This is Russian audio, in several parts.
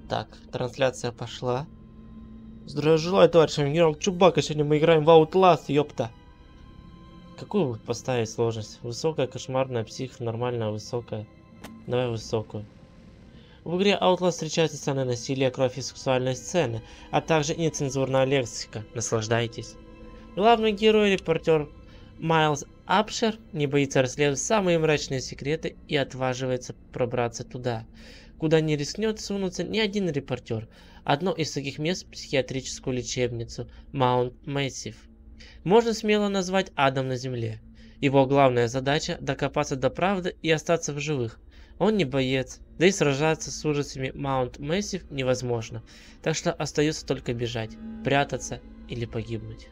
Так, трансляция пошла. Здравия желаю, товарищ генерал Чубака. Сегодня мы играем в Outlast, ёпта. Какую вот поставить сложность? Высокая, кошмарная, псих, нормальная, высокая. Давай высокую. В игре Outlast встречаются сцены насилия, кровь и сексуальные сцены, а также нецензурная лексика. Наслаждайтесь. Главный герой, репортер Майлз Апшер, не боится расследовать самые мрачные секреты и отваживается пробраться туда, куда не рискнет сунуться ни один репортер. Одно из таких мест — психиатрическую лечебницу Маунт Мэссив. Можно смело назвать адом на земле. Его главная задача — докопаться до правды и остаться в живых. Он не боец, да и сражаться с ужасами Маунт Мэссив невозможно, так что остается только бежать, прятаться или погибнуть.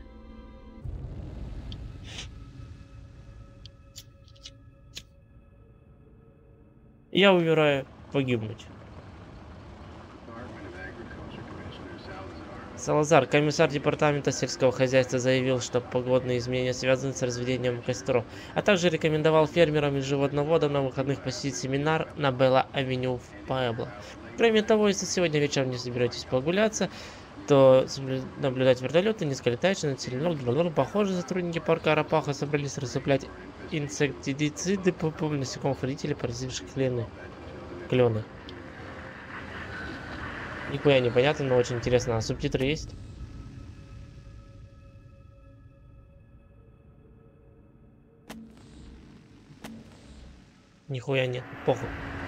Я выбираю погибнуть. Салазар, комиссар департамента сельского хозяйства, заявил, что погодные изменения связаны с разведением костров, а также рекомендовал фермерам и животноводам на выходных посетить семинар на Белла-авеню в Паэбло. Кроме того, если сегодня вечером не собираетесь прогуляться, то наблюдать вертолеты, низко летающие над селеном. Похоже, сотрудники парка Арапаха собрались рассыплять инсектициды по насекомых вредителей, поразивших клены. Нихуя непонятно, но очень интересно. А субтитры есть? Нихуя нет. Похуй.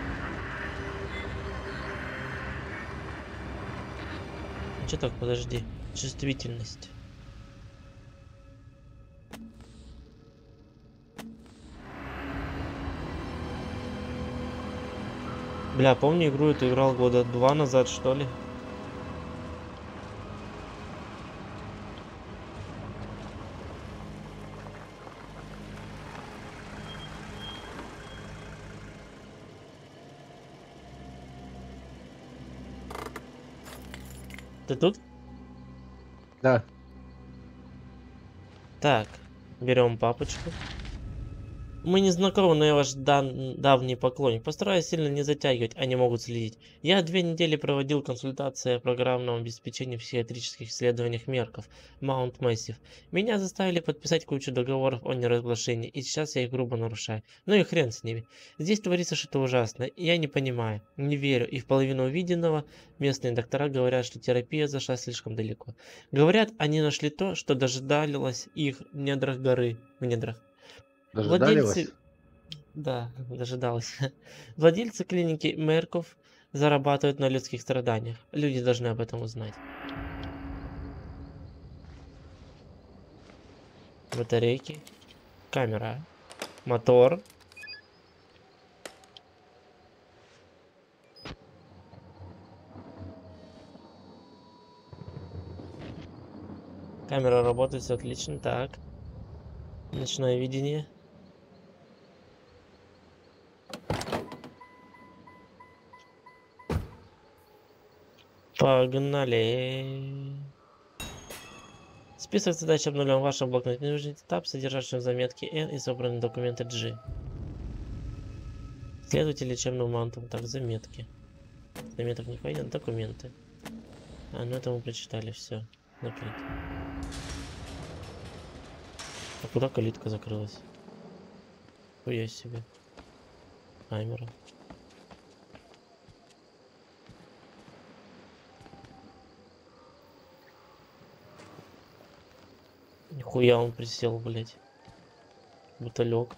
Че так, подожди. Чувствительность. Бля, помню игру эту играл года 2 назад, что ли? Ты тут? Да. Так, берем папочку. Мы не знакомы, но я ваш давний поклонник. Постараюсь сильно не затягивать, они могут следить. Я 2 недели проводил консультации о программном обеспечении в психиатрических исследованиях Мерков, Маунт Мэссив. Меня заставили подписать кучу договоров о неразглашении, и сейчас я их грубо нарушаю. Ну и хрен с ними. Здесь творится что-то ужасное, и я не понимаю, не верю, и в половину увиденного местные доктора говорят, что терапия зашла слишком далеко. Говорят, они нашли то, что дожидалось их в недрах горы. В недрах. Владельцы... Да, дожидалась. Владельцы клиники Мерков зарабатывают на людских страданиях. Люди должны об этом узнать. Батарейки. Камера. Мотор. Камера работает, все отлично. Так. Ночное видение. Погнали. Список задач обновлен в вашем блокноте. Нужен этап, содержащий заметки N и собранные документы G. Следуйте лечебным мантам. Так, заметки. Заметок не пойдет. Документы. А, ну это мы прочитали. Все. Закрыть. А куда калитка закрылась? Хуя себе. Камера. Нихуя он присел, блять. Бутылек.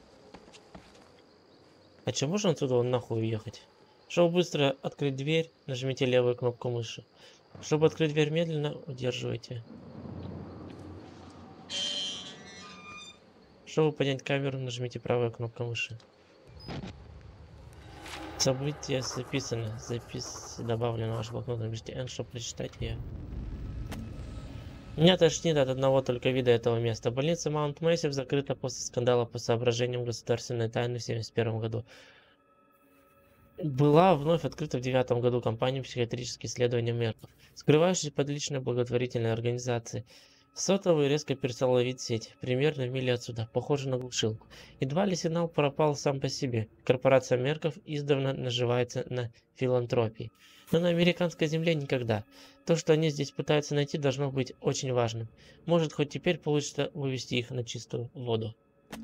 А че, можно отсюда вон нахуй уехать? Чтобы быстро открыть дверь, нажмите левую кнопку мыши. Чтобы открыть дверь медленно, удерживайте. Чтобы поднять камеру, нажмите правую кнопку мыши. События записаны. Запись добавлено в ваш блокнот. Наберите N, чтобы прочитать ее. Меня тошнит от одного только вида этого места. Больница Маунт Мэссив закрыта после скандала по соображениям государственной тайны в 1971 году. Была вновь открыта в 2009 году компания психиатрические исследования Мерков, скрывающаяся под личной благотворительной организацией. Сотовый резко перестал ловить сеть, примерно в миле отсюда, похоже на глушилку. Едва ли сигнал пропал сам по себе. Корпорация Мерков издавна наживается на филантропии. Но на американской земле никогда. То, что они здесь пытаются найти, должно быть очень важным. Может, хоть теперь получится вывести их на чистую воду.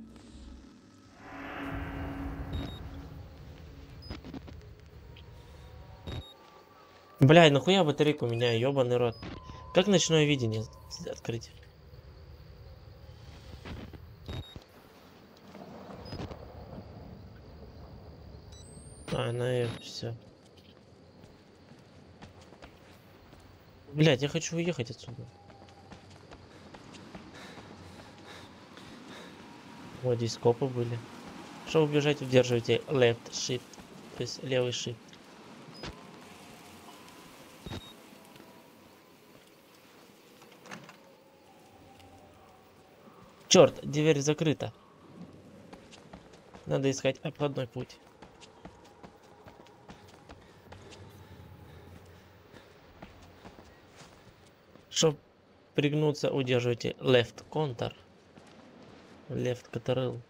Бля, нахуя батарейку у меня, ёбаный рот. Как ночное видение открыть? А, на F, все. Блять, я хочу уехать отсюда. Вот здесь копы были. Чтобы убежать, удерживайте left shift, то есть левый shift. Черт, дверь закрыта. Надо искать обходной путь. Чтобы пригнуться, удерживайте left counter. Left Ctrl.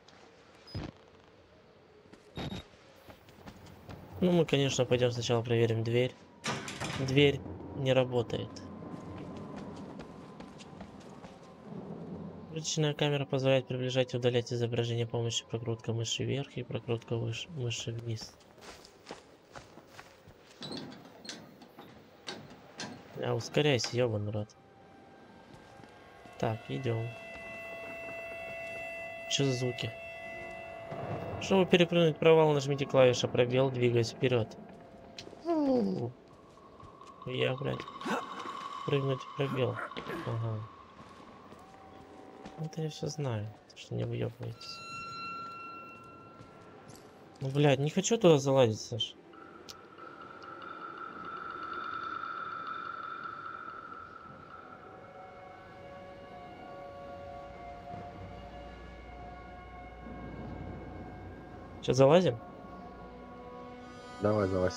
Ну, мы, конечно, пойдем сначала проверим дверь. Дверь не работает. Ручная камера позволяет приближать и удалять изображение с помощью прокрутка мыши вверх и прокрутка мыши вниз. А, ускоряйся, ёбаный рот. Так, идем. Что за звуки? Чтобы перепрыгнуть провал, нажмите клавишу пробел, двигаясь вперед. Я, блядь. Прыгнуть в пробел. Ага. Это я все знаю, что не выебываетесь. Ну, блядь, не хочу туда залазить, Саш. Сейчас залазим? Давай, залазь.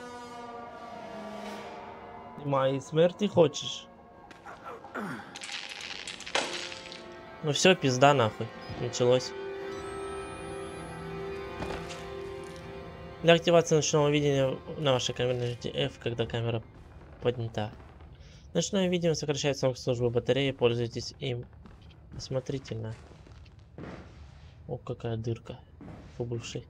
Моей смерти хочешь? Ну все, пизда нахуй. Началось. Для активации ночного видения на вашей камере нажмите F, когда камера поднята. Ночное видение сокращает срок службы батареи, пользуйтесь им осмотрительно. О, какая дырка. Фу, бывший.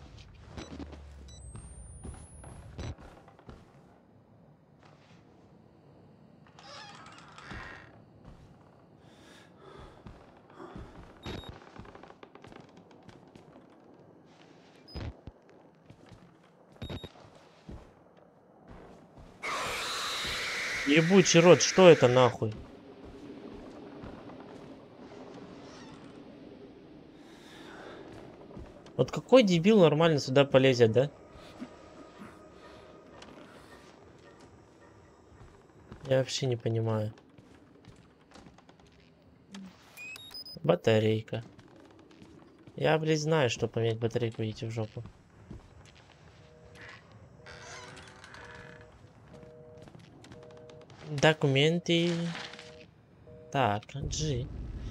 Ебучий рот, что это нахуй? Вот какой дебил нормально сюда полезет, да? Я вообще не понимаю. Батарейка. Я, блядь, знаю, что поменять батарейку, идите в жопу. Документы. Так, G.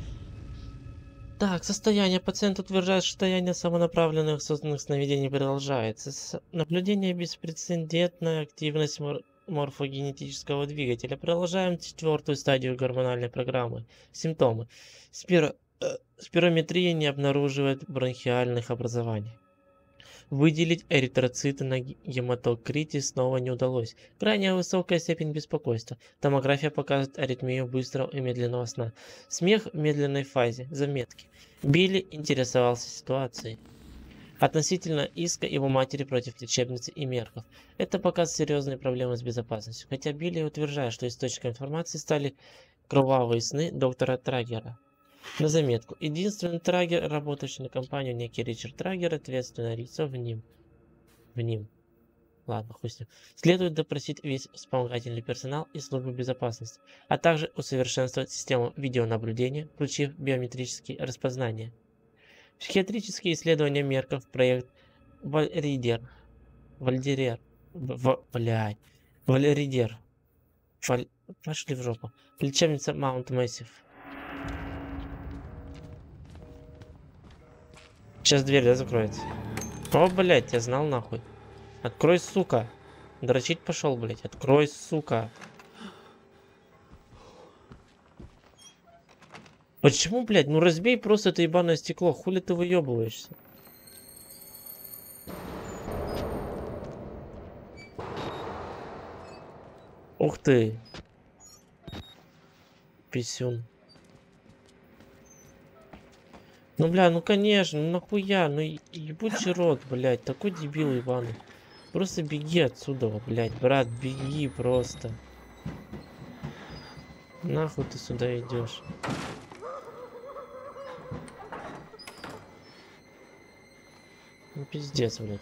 Так, состояние. Пациент утверждает, что состояние самонаправленных осознанных сновидений продолжается. Наблюдение беспрецедентная активность морфогенетического двигателя. Продолжаем 4-ю стадию гормональной программы. Симптомы. Спирометрия не обнаруживает бронхиальных образований. Выделить эритроциты на гематокрите снова не удалось. Крайне высокая степень беспокойства. Томография показывает аритмию быстрого и медленного сна. Смех в медленной фазе. Заметки. Билли интересовался ситуацией относительно иска его матери против лечебницы и Мерков. Это показывает серьезные проблемы с безопасностью. Хотя Билли утверждает, что источником информации стали кровавые сны доктора Трагера. На заметку. Единственный Трагер, работающий на компанию, некий Ричард Трагер, ответственное лицо в ним. Ладно, хуй с ним. Следует допросить весь вспомогательный персонал и службу безопасности, а также усовершенствовать систему видеонаблюдения, включив биометрические распознания. Психиатрические исследования Мерков, проект Вальридер. Пошли в жопу. Лечебница Маунт Мэссив. Сейчас дверь, да, закроется? О, блядь, я знал нахуй. Открой, сука. Дрочить пошел, блядь. Открой, сука. Почему, блядь? Ну разбей просто это ебаное стекло. Хули ты выебываешься? Ух ты. Писюн. Ну, бля, ну конечно, ну нахуя? Ну ебучий рот, блядь. Такой дебил ебаный. Просто беги отсюда, блядь. Брат, беги просто. Нахуй ты сюда идешь? Ну пиздец, блядь.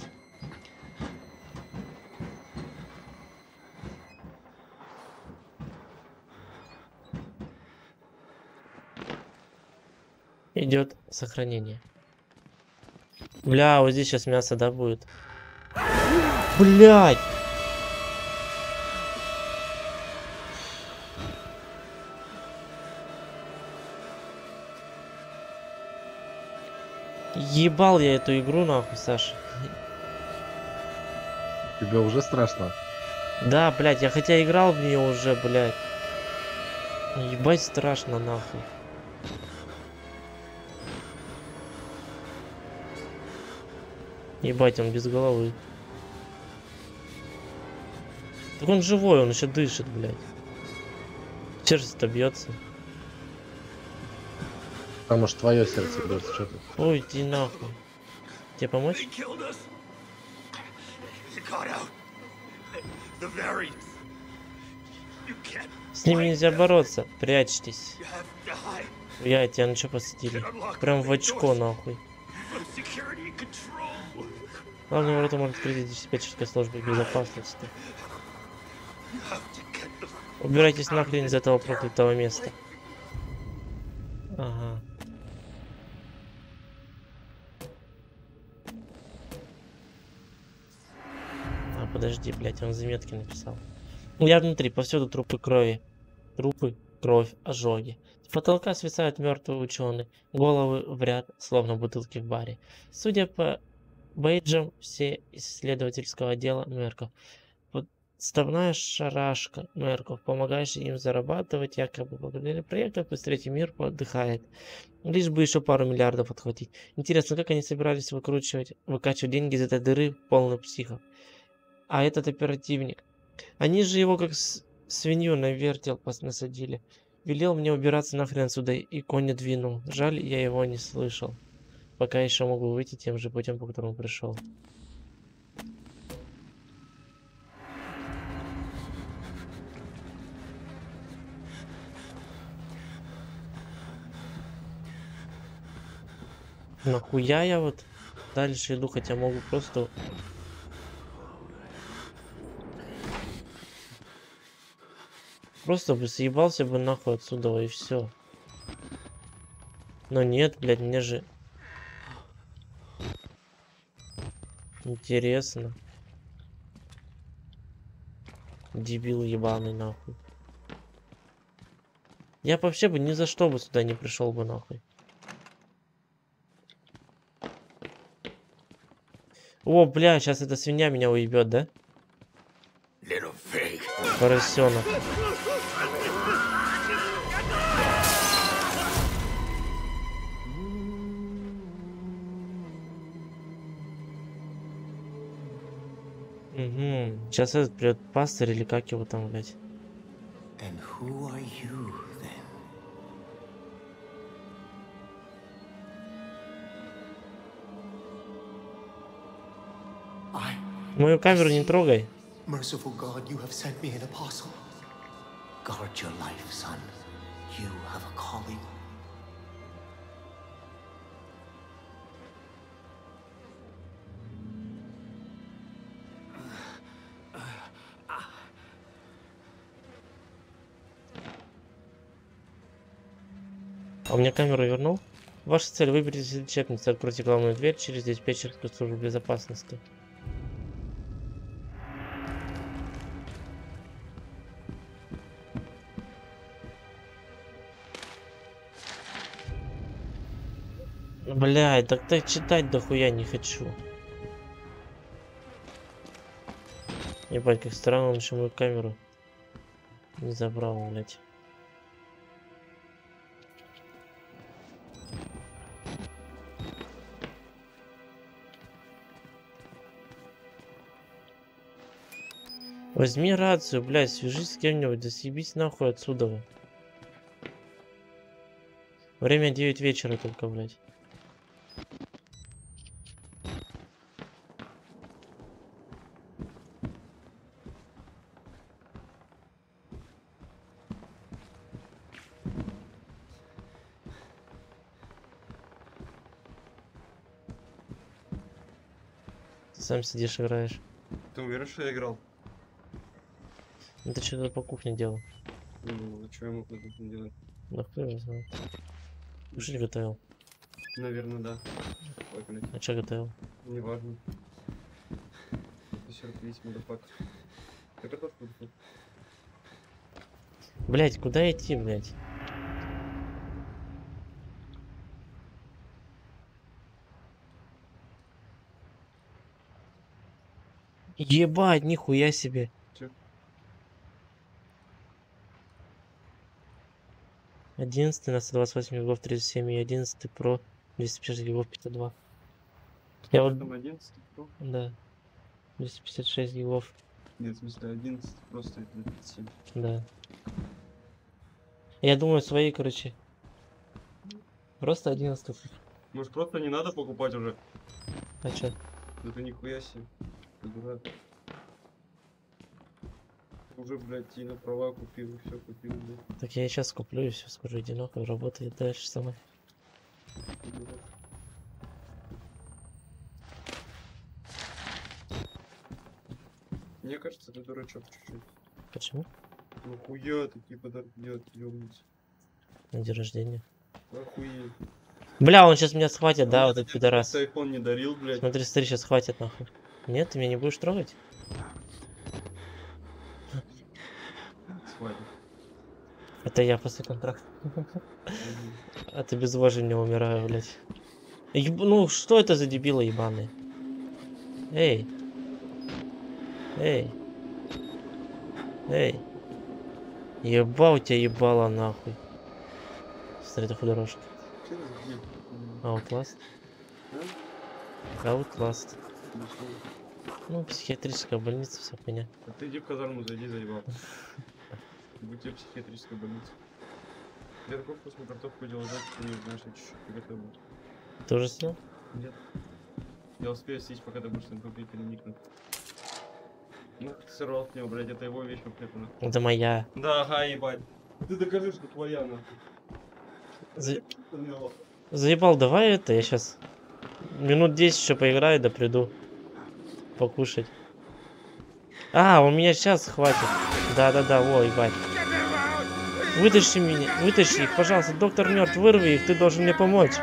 Идет сохранение. Бля, вот здесь сейчас мясо, да, будет? Блядь! Ебал я эту игру, нахуй, Саша. Тебе уже страшно? Да, блядь, я хотя играл в нее уже, блядь. Ебать страшно, нахуй. Ебать, он без головы. Так он живой, он еще дышит, блядь. Сердце-то бьется. Потому что твое сердце бьется, что ты. Ой, иди нахуй. Тебе помочь? С ними нельзя бороться. Прячьтесь. Я тебя на что посадили? Прям в очко, нахуй. Главное, ворота может открыть диспетчерской службы безопасности. Убирайтесь нахрен из этого проклятого места. Ага. А, подожди, блядь, он заметки написал. Я внутри, повсюду трупы крови. Трупы, кровь, ожоги. С потолка свисают мертвые ученые. Головы в ряд, словно бутылки в баре. Судя по бейджам, все исследовательского отдела Мерков. Подставная шарашка Мерков. Помогаешь им зарабатывать, якобы благодаря проекту, пусть третий мир отдыхает. Лишь бы еще пару миллиардов отхватить. Интересно, как они собирались выкачивать деньги из этой дыры полных психов. А этот оперативник. Они же его как свинью на вертел насадили. Велел мне убираться нахрен отсюда и конь двинул. Жаль, я его не слышал. Пока еще могу выйти тем же путем, по которому пришел. Нахуя я вот дальше иду, хотя могу просто... Просто бы съебался бы нахуй отсюда и все. Но нет, блядь, мне же... Интересно. Дебил ебаный нахуй. Я вообще бы ни за что бы сюда не пришел бы нахуй. О, бля, сейчас эта свинья меня уебет, да? Поросенок. Угу. Сейчас этот придет пастырь или как его там, блядь. Мою камеру не трогай. Merciful God, you have sent me an apostle. Guard your life, son. You have a calling. А у меня камеру вернул? Ваша цель — выберите лечебницу, откройте главную дверь через диспетчерскую службу безопасности. Блядь, так читать дохуя не хочу. Ебать, как странно, он еще мою камеру не забрал, блядь. Возьми рацию, блядь, свяжись с кем-нибудь, да съебись нахуй отсюда. Вы. Время 9 вечера только, блядь. Ты сам сидишь, играешь. Ты уверен, что я играл? Ну ты что-то по кухне делал. Ну, а что я мог на кухне делать? Да кто его знает. Кушать готовил. Наверное, да. Ой, блядь, А что готовил? неважно. Это сюрприз, мудafак. Ты картошку готовил? Блядь, куда идти, блядь? Ебать, нихуя себе. Чё? 11 на 128 гигов 37 и 11 про 250 гигов 52. Я вот, Там 11 Pro? да, 256 гигов, Нет, в смысле 11 просто это 37. да. Я думаю, свои, короче, просто 11. Может просто не надо покупать уже? А чё? Да ты нихуя себе. Ты дурак. Уже, блядь, и на права купил, и все купил, блядь. Так я сейчас куплю и все, скоро иди нахуй, работает дальше сама. Ты дурак. Мне кажется, ты дурачок чуть-чуть. Почему? Ну хуя такие подарки делать, ёбнуться. На день рождения. Охуеть. Бля, он сейчас меня схватит, да, вот этот пидорас. Ты iPhone не дарил, блядь. Смотри, смотри, сейчас хватит нахуй. Нет, ты меня не будешь трогать? Свадьба. Это я после контракта. А ты без уважения умираю, блядь. Ну, что это за дебилы ебаные? Эй. Эй. Эй. Ебал тебя ебало нахуй. Смотри, это худорожка. Что это за дебиль? Outlast. А? Outlast. Ну что? Ну, психиатрическая больница, вся хуйня. А ты иди в казарму, зайди, заебал. Будь тебе психиатрическая больница. Я такой вкусную картошку делал, да, ты не знаешь, я чуть-чуть приготовил. Ты уже съел? Нет. Я успею съесть, пока ты будешь на компьютере никнуть. Ну, ты сорвал с него, блядь, это его вещь вообще-то. Это моя. Да, ага, ебать. Ты докажи, что твоя, нахуй. За- Заебал, давай это, я сейчас минут 10 еще поиграю, да приду покушать. А, у меня сейчас хватит. Да-да-да, во, ебать. Вытащи меня, вытащи их, пожалуйста, доктор мертв, вырви их, ты должен мне помочь.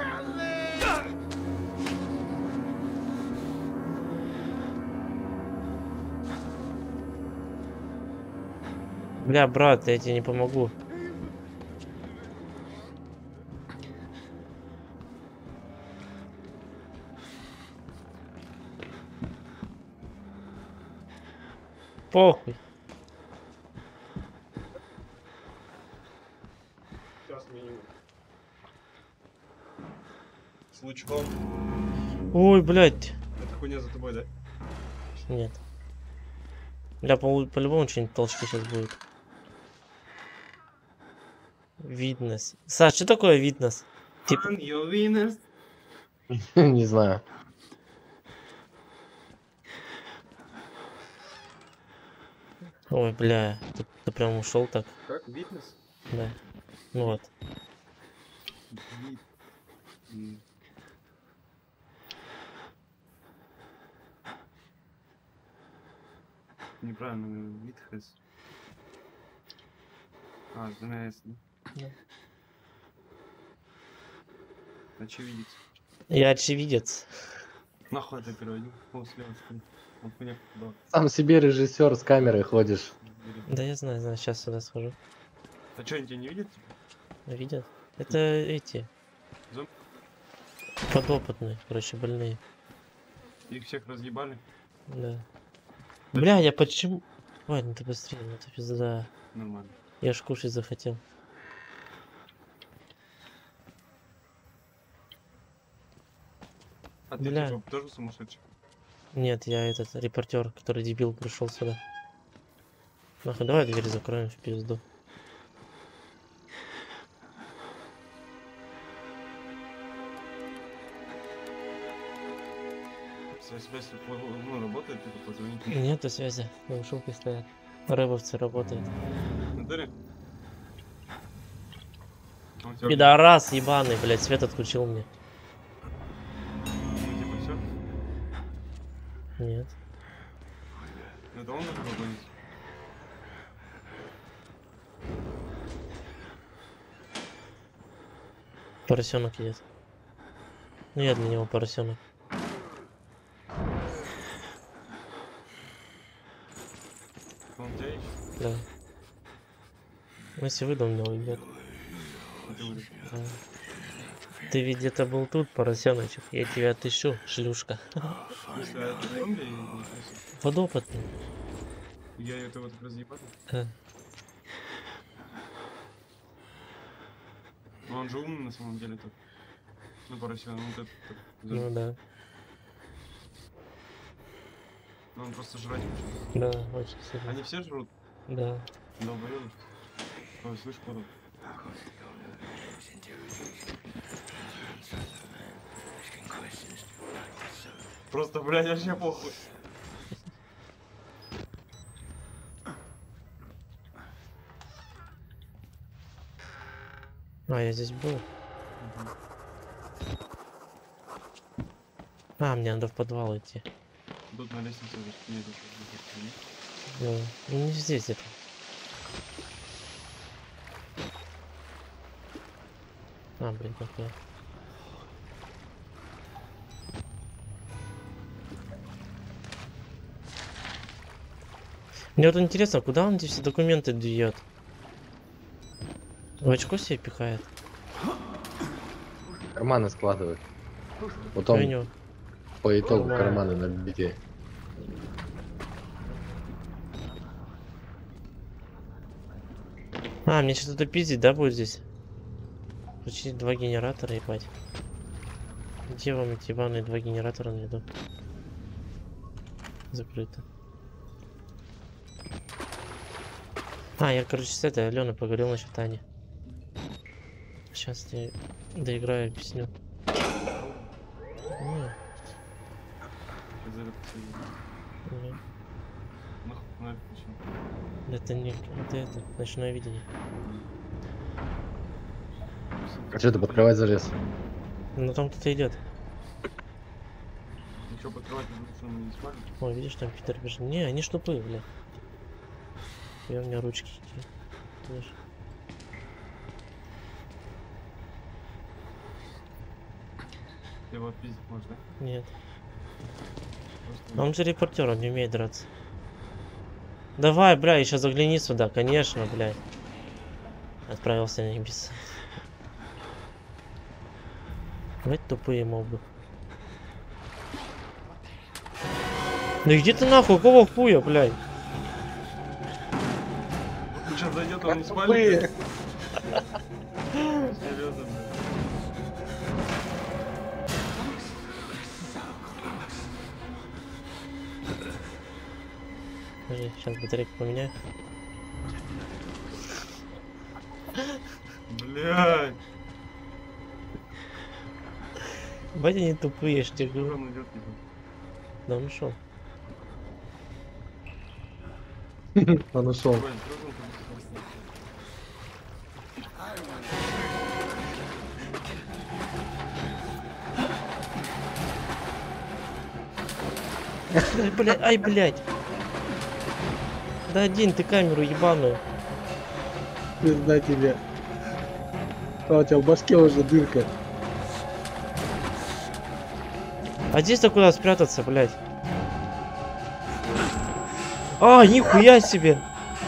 Бля, брат, я тебе не помогу. Похуй. Сейчас минимум. С лучком. Ой, блядь. Это хуйня за тобой, да? Нет. Бля, по-любому что-нибудь толчки сейчас будет. Виднес. Саш, что такое виднес? Типа, Find your Venus. Не знаю. ой, бля, ты прям ушел так, Как? Витнес? да. Ну вот. Вит. М. Неправильно, наверное, Витхес. А, знаешь, Да. очевидец. Я очевидец. Нахуй это переводил? О, слева, смотри. Он хуйня да. Сам себе режиссер с камерой ходишь. Да я знаю, сейчас сюда схожу. А что, они тебя не видят? Типа? Видят? Это эти. Зом- Подопытные, короче, больные. Их всех разъебали? Да. Бля, я почему... Ладно, ты быстрее, ну ты пизда. Нормально. Я ж кушать захотел. А ты Бля. типа тоже сумасшедший? Нет, я этот репортер, который дебил пришел сюда. Нахуй, давай дверь закроем в пизду. Связь ну, работает, типа позвонить. Нету связи, наушилки стоят. Рэбовцы работают. Натаре? А у тебя Пидорас ебаный, блядь, свет отключил мне. ну, типа все? Нет. Это он должен позвонить? Поросенок идет. Ну я для него поросенок. Он тебя ищет? Да. Ну если выйду, он меня уйдет. А ты говоришь, Да. Ты ведь где-то был тут, поросеночек. Я тебя отыщу, шлюшка. если это зомби, я не знаю. Подопытный. Я это вот разъебал. Но он же умный на самом деле тут. Ну, поросенок, вот этот. Ну да. Ну, он просто жрать хочет. Да, очень сильно. Они все жрут? Да. Долбоёбы. Ой, слышь, куда? Просто, блядь, вообще похуй. А, я здесь был. А, мне надо в подвал идти. Тут на лестнице нет. Ну, не здесь это. А, блин, какая. Мне вот интересно, куда он эти все документы дует? В очко себе пихает? Карманы складывает. Потом Хуйню. по итогу Нормально. карманы набитые. А, мне что-то пиздить, да, будет здесь? Включить 2 генератора, ебать. Где вам эти ебаные 2 генератора найду? Закрыто. А, я, короче, с этой Аленой поговорил насчет Ани. Сейчас я доиграю, объясню. Не, не, это не... Это ночное видение. А что ты под кровать залез? Ну там кто-то идет. Ничего подкрывать, потому что мы не спали. Ой, видишь, там Питер бежит. Не, они ж тупые, бля. Я у меня ручки. Видишь? Ты его отпиздить можешь, да? Нет. Просто... Он же репортер, он не умеет драться. Давай, бля, еще загляни сюда, конечно, блядь. Отправился на небеса. Вот тупые мобы. Ну иди ты нахуй, какого хуя, блядь? Сейчас зайдет, он не спали. Серьезно, блядь. Подожди, сейчас батарейку поменяю. Блядь. Бать они тупые, я ж тебе говорю. Он идет, типа. Да он ушел. Он ушел. Блядь, просто он там Ай, блядь, ай, блядь. Да один ты камеру ебаную. Пизда тебе. А у тебя в башке уже дырка. А здесь-то куда спрятаться, блядь? А, нихуя себе!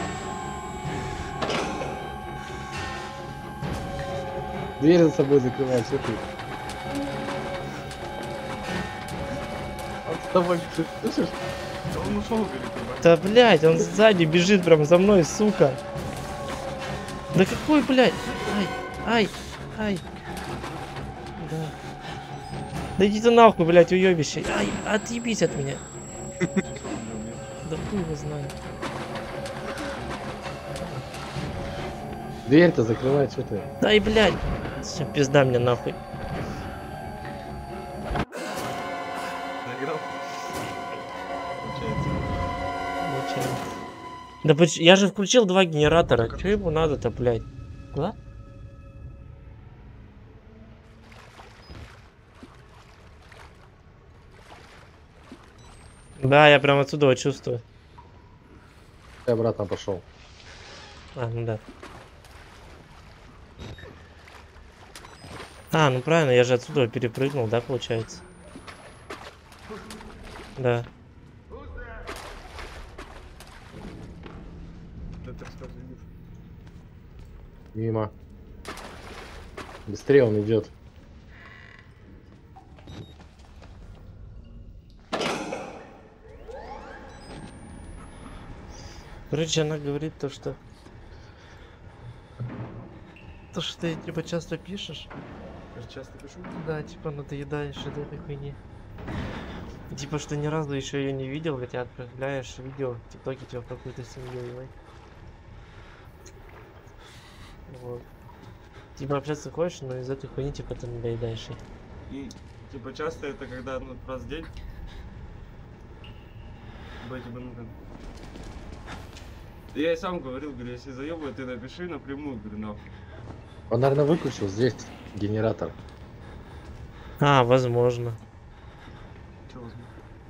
Дверь за собой закрывай, все ты. Он с тобой, слышишь? Да он ушел, говорит, ебать. Да, блядь, он сзади бежит прям за мной, сука. Да какой, блядь? Ай, ай. Да. Да иди ты нахуй, блядь, уёбище. Ай, отъебись от меня. Да хуй его знает. Дверь-то закрывай, что ты? Дай, блядь. Все, пизда мне нахуй. Заиграл? Получается. Получается. Да я же включил 2 генератора. Чё ему надо-то, блядь? Да? Да, я прям отсюда вот чувствую. Я обратно пошел. А, ну да. А, ну правильно, я же отсюда перепрыгнул, да, получается? Да. Да ты рассказывай, Илюш. Мимо. Быстрее он идет. Короче, она говорит то, что... То, что ты, типа, часто пишешь. Я же часто пишу. Да, типа, надоедаешь от этой хуйни. И, типа, что ни разу еще ее не видел, хотя отправляешь видео в ТикТоке, типа, про какую-то семью, ебать. Вот. Типа, общаться хочешь, но из этой хуйни, типа, ты надоедаешь ей. И, типа, часто это когда, ну, раз в день. Типа, ну, там. Я и сам говорил, говорю, если заебывает, ты напиши напрямую, говорю, нахуй. Он, наверное, выключил здесь генератор. А, возможно. Че возможно?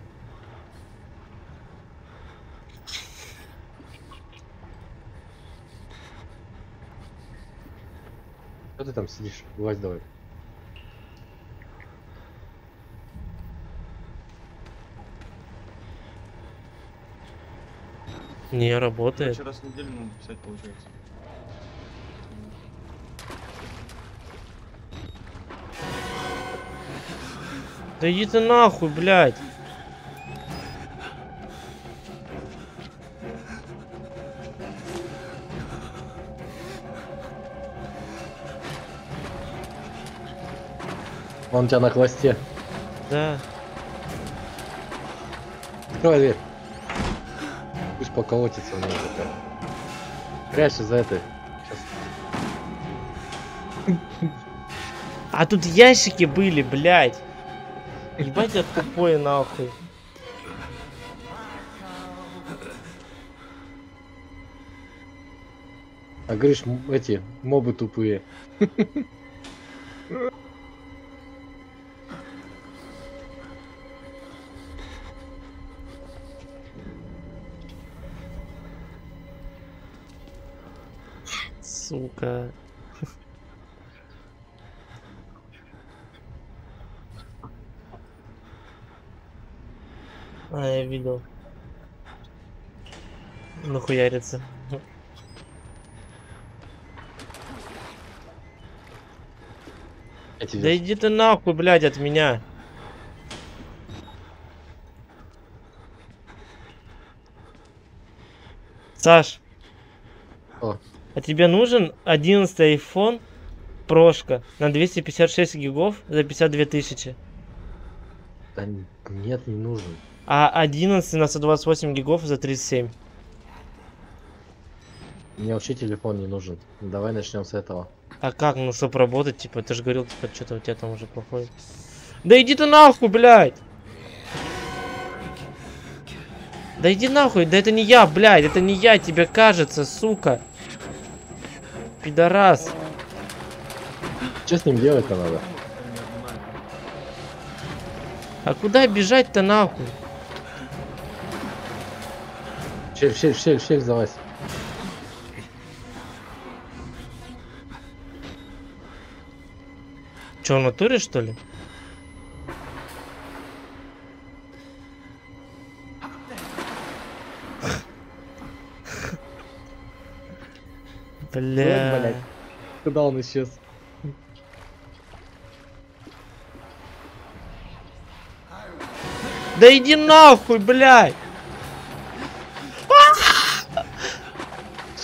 Что ты там сидишь? Вылазь давай. Не работает. Короче, раз в неделю надо писать, получается. Да иди ты нахуй, блядь. Он у тебя на хвосте. Да. Открывай дверь. Пусть поколотится у него пока. Прячься за этой. Сейчас. А тут ящики были, блядь. Ебать, я тупой нахуй. А говоришь, эти мобы тупые. Сука. А, я видел. Нахуярится. Эти Да иди ты нахуй, блядь, от меня. Саш, О, а тебе нужен 11 iPhone прошка на 256 гигов за 52 тысячи? да нет, не нужен. А 11 на 128 гигов за 37. Мне вообще телефон не нужен. Давай начнем с этого. А как, ну чтоб работать, типа, ты же говорил, типа, что-то у тебя там уже проходит. Да иди ты нахуй, блядь! Да иди нахуй, да это не я, блядь, это не я, тебе кажется, сука. Пидорас. Что с ним делать-то надо? А куда бежать-то нахуй? В щель залазь. Че, в натуре, что ли? Бля. блядь. Куда он исчез? Да иди нахуй, блядь!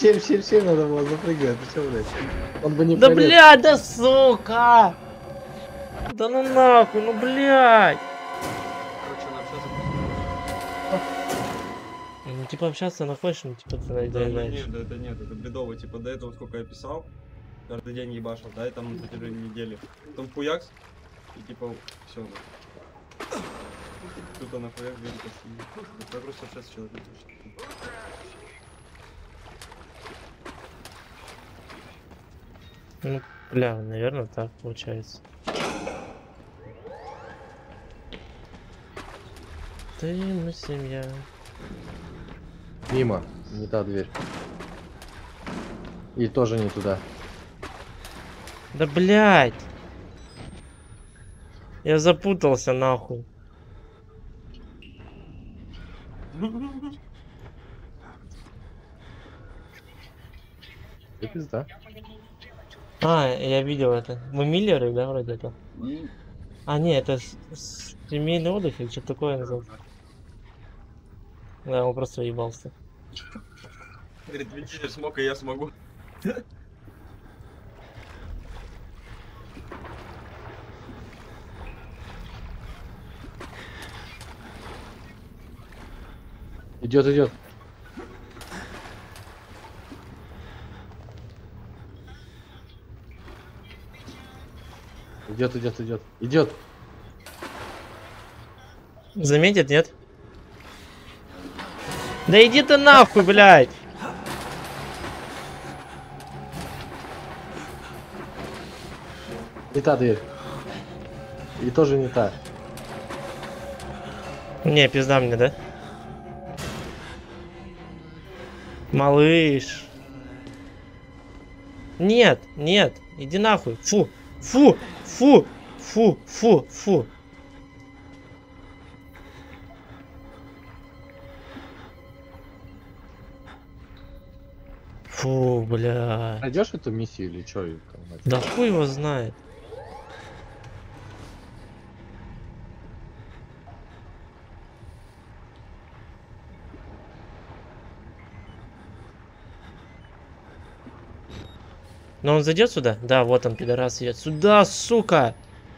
7 надо было запрыгивать, ты чё, блядь? Он бы не Да полез. блядь, да сука! Да ну нахуй, ну блядь! Короче, она общаться. Ну типа общаться находишь, ну типа ты Да, ну доедаешь. нет, это нет, это бредово. Типа до этого сколько я писал, каждый день ебашил, да, и там на протяжении недели. Потом хуякс, и типа все. Тут она хуякс, говорит, я просто общаться с человеком. Ну, бля, наверное, так получается. Ты, мы семья. Мимо, не та дверь. И тоже не туда. Да блядь! Я запутался нахуй. Ты пизда. А, я видел это. Мы Миллеры, да, вроде это? А, не, это семейный отдых или что-то такое называется. Да, он просто ебался. Говорит, вентиль смог, и я смогу. Идет. Идет. Заметит, нет? Да иди ты нахуй, блядь! Не та дверь. И тоже не та. Не, пизда мне, да? Малыш. Нет, иди нахуй. Фу. Фу, бля. Найдешь эту миссию или что? Да хуй его знает. Но он зайдет сюда? Да, вот он, пидорас, идет. Сюда, сука!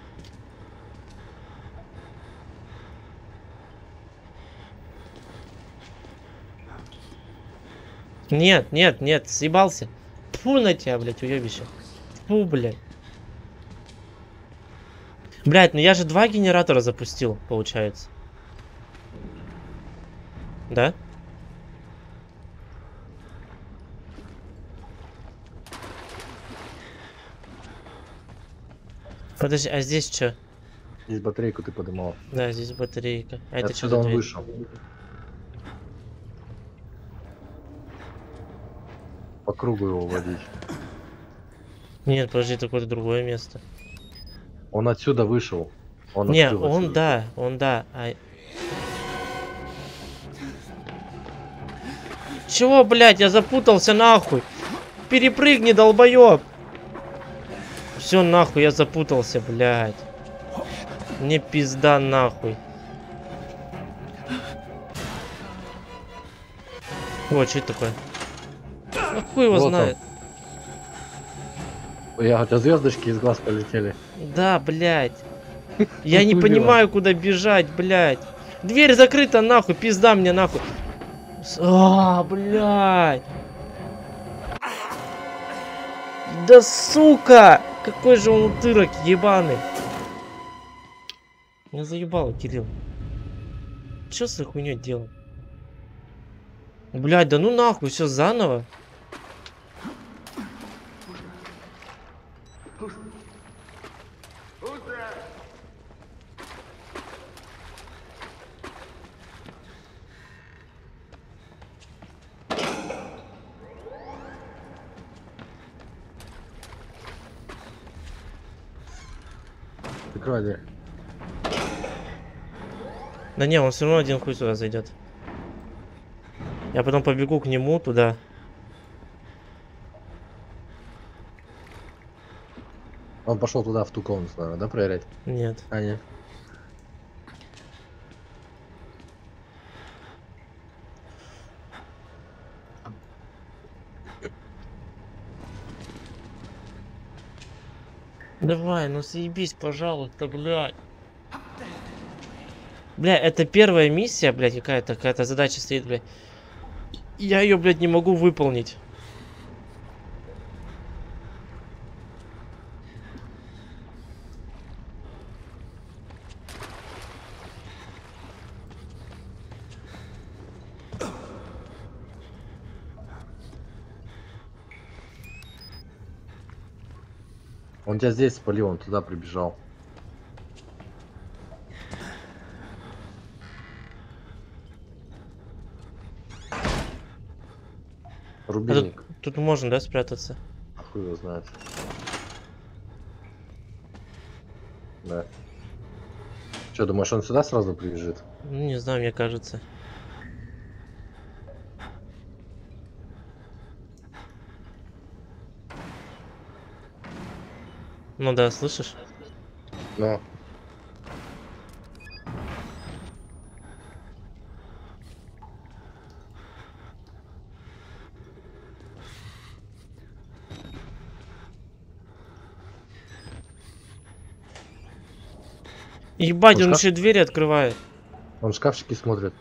Нет, съебался. Фу на тебя, блядь, уебище. Фу, блядь. Блядь, ну я же 2 генератора запустил, получается. Да? Подожди, а здесь что? Здесь батарейку ты подымал. Да, здесь батарейка. А это что Отсюда за он дверь? вышел. По кругу его водить. Нет, подожди, это какое-то другое место. Он отсюда вышел. Он Не, открыл он отсюда. да, он да. А... Чего, блядь, я запутался нахуй. Перепрыгни, долбоёб. Все, нахуй, я запутался, блядь. Мне пизда нахуй. О, что это такое? Ну хуй его Вот он. знает. У тебя звездочки из глаз полетели. Да, блядь. Я не Хуй понимаю, куда бежать, блядь. Дверь закрыта, нахуй, пизда мне, нахуй. Блядь. Да сука! Какой же он утырок ебаный. Меня заебало, Кирилл. Че с этой хуйней делал? Блядь, да ну нахуй, все заново. Закрывай дверь. Да не, он все равно один хуй сюда зайдет. Я потом побегу к нему туда. Он пошел туда, в ту комнату, наверное, да, проверять? Нет. А, нет. Давай, ну съебись, пожалуйста, блядь. Бля, это первая миссия, блядь, какая-то задача стоит, блядь. Я ее, блядь, не могу выполнить. Он тебя здесь спалил, он туда прибежал. А Рубильник. тут можно, да, спрятаться? А хуй его знает. Да. Че, думаешь, он сюда сразу прибежит? Ну, не знаю, мне кажется. Ну да, слышишь? Ну. Ебать, он шкаф- еще двери открывает. Он в шкафчики смотрит.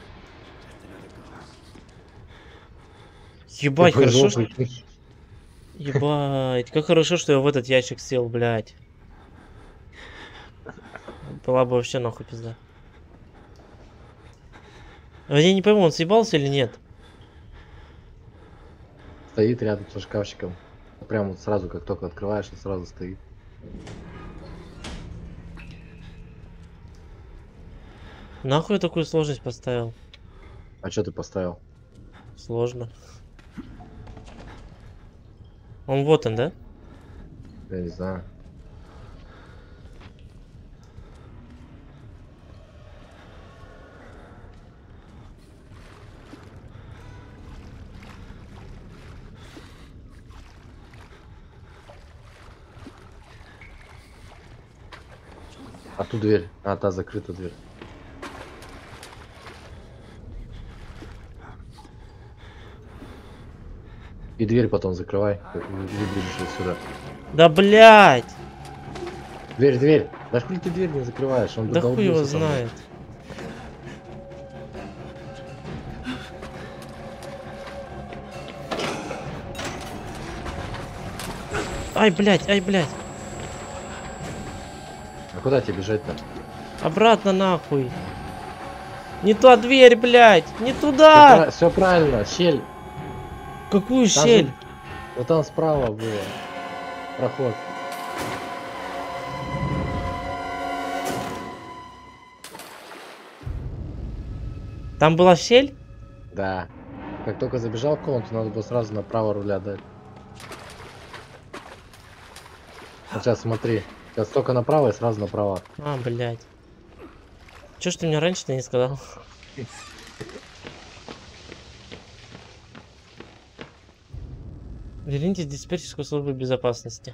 Ебать, Тебе повезло, хорошо, что... прикинь. Ебать, как хорошо, что я в этот ящик сел, блядь. Была бы вообще нахуй пизда. А я не пойму, он съебался или нет? Стоит рядом со шкафчиком. Прям вот сразу, как только открываешь, он сразу стоит. Нахуй я такую сложность поставил? А что ты поставил? Сложно. Он вот он, да? Я не знаю. А ту дверь. А, та закрыта дверь. И дверь потом закрывай. И выбежишь отсюда. Да блядь! Дверь, дверь. Да хуй ты дверь не закрываешь, он Да хуй его долбился со мной. знает. Ай, блядь, ай, блядь. А куда тебе бежать-то? Обратно нахуй. Не та дверь, блядь. Не туда. Все правильно, щель. Какую Там щель? же- Вот там справа было. Проход. Там была щель? Да. Как только забежал в комнату, надо было сразу направо руля дать. Вот сейчас смотри. Сейчас только направо и сразу направо. А, блядь. Чё ж ты мне раньше-то не сказал? Верните диспетчерскую службу безопасности.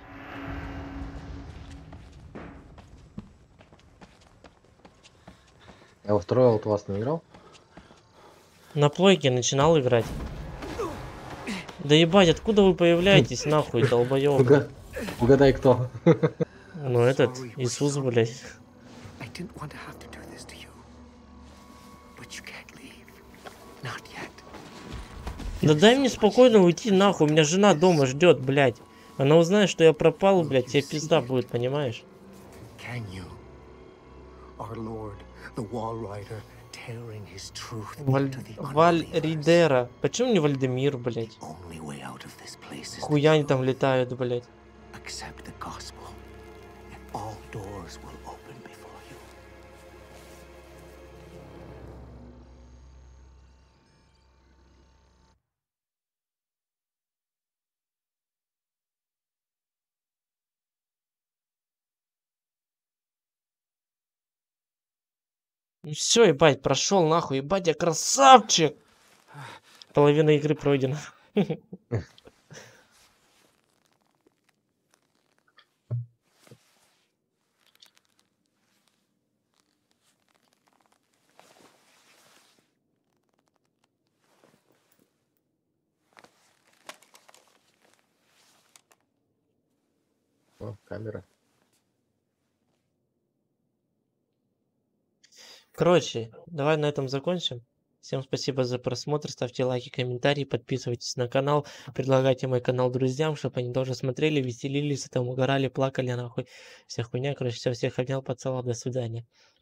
А во второй Outlast не играл? На плойке начинал играть. Да ебать, откуда вы появляетесь, нахуй, долбоёб? Угадай кто. Ну этот, Иисус, блядь. I didn't want to have to do this to you. But you can't leave. Not yet. Да дай мне спокойно уйти, нахуй, у меня жена дома ждет, блядь. Она узнает, что я пропал, блядь, тебе пизда будет, понимаешь? Can you? Our Lord, the Wall Rider, tearing his truth Валь... into the unbelievers. Вальридера. Почему не Вальдемир, блядь? Only way out of this place is the Хуя они truth. там летают, блядь. Accept the gospel, and all doors will open before you. Ну все, ебать, прошел нахуй, ебать, я красавчик! Половина игры пройдена. О, камера. Короче, давай на этом закончим. Всем спасибо за просмотр, ставьте лайки, комментарии, подписывайтесь на канал, предлагайте мой канал друзьям, чтобы они тоже смотрели, веселились, там угорали, плакали, нахуй. Вся хуйня, короче, всех обнял, поцеловал, до свидания.